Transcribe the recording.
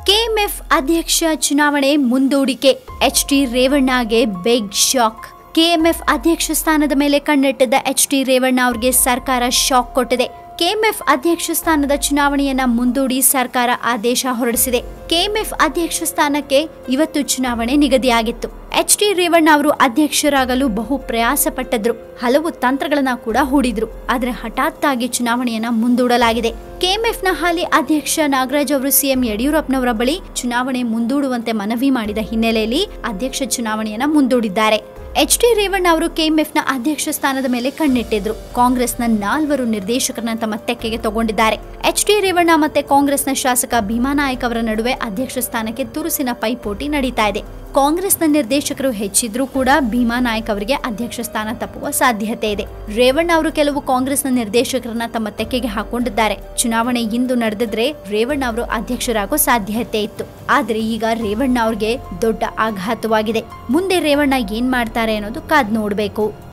KMF ಅಧ್ಯಕ್ಷ ಚುನಾವಣೆ ಮುಂದೂಡಿಕೆ, ಎಚ್.ಡಿ. ರೇವಣ್ಣಗೆ ಬಿಗ್ ಶಾಕ್. ಕೆಎಂಎಫ್ ಅಧ್ಯಕ್ಷ ಸ್ಥಾನದ ಮೇಲೆ ಕಣ್ಣಿಟ್ಟಿದ್ದ ಎಚ್.ಡಿ. ರೇವಣ್ಣ ಅವರಿಗೆ ಸರ್ಕಾರ ಶಾಕ್ ಕೊಟ್ಟಿದೆ. ಕೆಎಂಎಫ್ ಅಧ್ಯಕ್ಷ ಸ್ಥಾನದ ಚುನಾವಣೆಯನ್ನ ಮುಂದೂಡಿ ಸರ್ಕಾರ ಆದೇಶ ಹೊರಡಿಸಿದೆ. ಕೆಎಂಎಫ್ ಅಧ್ಯಕ್ಷ ಸ್ಥಾನಕ್ಕೆ ಇವತ್ತು ಚುನಾವಣೆ ನಿಗದಿಯಾಗಿತ್ತು. ಎಚ್.ಡಿ. ರೇವಣ್ಣ ಅವರು ಅಧ್ಯಕ್ಷರಾಗಲು ಬಹು ಪ್ರಯಾಸ ಪಟ್ಟಿದ್ರು, ಹಲವು ತಂತ್ರಗಳನ್ನ ಕೂಡ ಹೂಡಿದ್ರು. ಆದ್ರೆ ಹಠಾತ್ ಆಗಿ ಚುನಾವಣೆಯನ್ನ ಮುಂದೂಡಲಾಗಿದೆ. ಕೆಎಂಎಫ್ನ ಹಾಲಿ ಅಧ್ಯಕ್ಷ ನಾಗರಾಜ್ ಅವರು ಸಿಎಂ ಯಡಿಯೂರಪ್ಪನವರ ಬಳಿ ಚುನಾವಣೆ ಮುಂದೂಡುವಂತೆ ಮನವಿ ಮಾಡಿದ ಹಿನ್ನೆಲೆಯಲ್ಲಿ ಅಧ್ಯಕ್ಷ ಚುನಾವಣೆಯನ್ನ ಮುಂದೂಡಿದ್ದಾರೆ. ಎಚ್.ಡಿ. ರೇವಣ್ಣ ಅವರು ಕೆಎಂಎಫ್ನ ಅಧ್ಯಕ್ಷ ಸ್ಥಾನದ ಮೇಲೆ ಕಣ್ಣಿಟ್ಟಿದ್ರು. ಕಾಂಗ್ರೆಸ್ನ 4 ನಿರ್ದೇಶಕರನ್ನ ತಮ್ಮ ತೆಕ್ಕೆಗೆ ತಗೊಂಡಿದ್ದಾರೆ. ಎಚ್.ಡಿ. ರೇವಣ್ಣ ಮತ್ತೆ ಕಾಂಗ್ರೆಸ್ನ ಶಾಸಕ ಭೀಮಾನಾಯಕ್ ಅವರ ನಡುವೆ ಅಧ್ಯಕ್ಷ ಸ್ಥಾನಕ್ಕೆ ತುರುಸಿನ ಪೈಪೋಟಿ ನಡೀತಾ ಇದೆ. ಕಾಂಗ್ರೆಸ್ನ ನಿರ್ದೇಶಕರು ಹೆಚ್ಚಿದ್ರೂ ಕೂಡ ಭೀಮಾನಾಯಕ್ ಅವರಿಗೆ ಅಧ್ಯಕ್ಷ ಸ್ಥಾನ ತಪ್ಪುವ ಸಾಧ್ಯತೆ ಇದೆ. ರೇವಣ್ಣ ಅವರು ಕೆಲವು ಕಾಂಗ್ರೆಸ್ನ ನಿರ್ದೇಶಕರನ್ನ ತಮ್ಮ ತೆಕ್ಕೆಗೆ ಹಾಕೊಂಡಿದ್ದಾರೆ. ಚುನಾವಣೆ ಇಂದು ನಡೆದಿದ್ರೆ ರೇವಣ್ಣ ಅವರು ಅಧ್ಯಕ್ಷರಾಗೋ ಸಾಧ್ಯತೆ ಇತ್ತು. ಆದ್ರೆ ಈಗ ರೇವಣ್ಣ ಅವ್ರಿಗೆ ದೊಡ್ಡ ಆಘಾತವಾಗಿದೆ. ಮುಂದೆ ರೇವಣ್ಣ ಏನ್ ಮಾಡ್ತಾರೆ ಅನ್ನೋದು ಕಾದ್ ನೋಡ್ಬೇಕು.